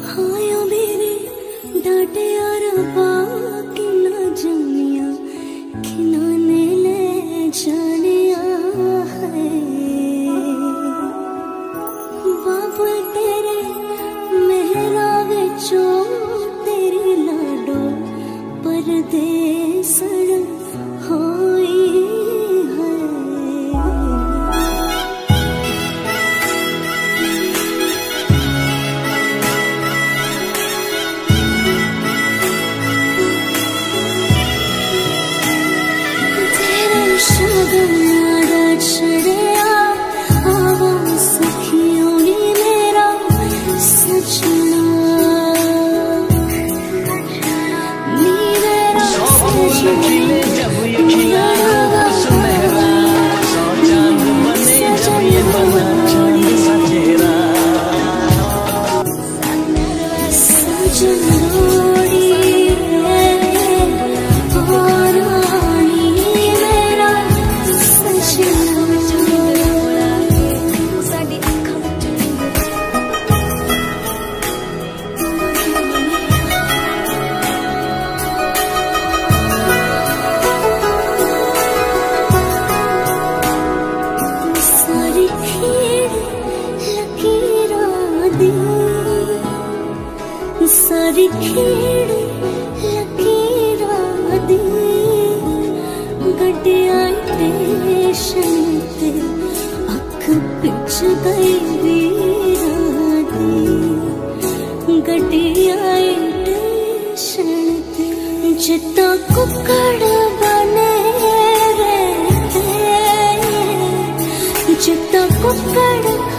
हायो मेरे डाटे रबा किन्ना जानिया किन्ना ने ले जानिया है। बाबू तेरे मेहरा विचों तेरी लाडो परदेसण होई है। तेरे शगनादा छड़िया आवा सखियों नी मेरा सजना नी मेरा सजना जब ये सुनहरा सौ चांद बने जब ये बना चांद सचेरा सजनोड़ी सारी खेड़ लकीरा दी गड्डिया स्टेशन ते अख पिछ गई वीरा दी गड्डिया स्टेशन ते जिता कुकड़ बने रहते जिता कुकड़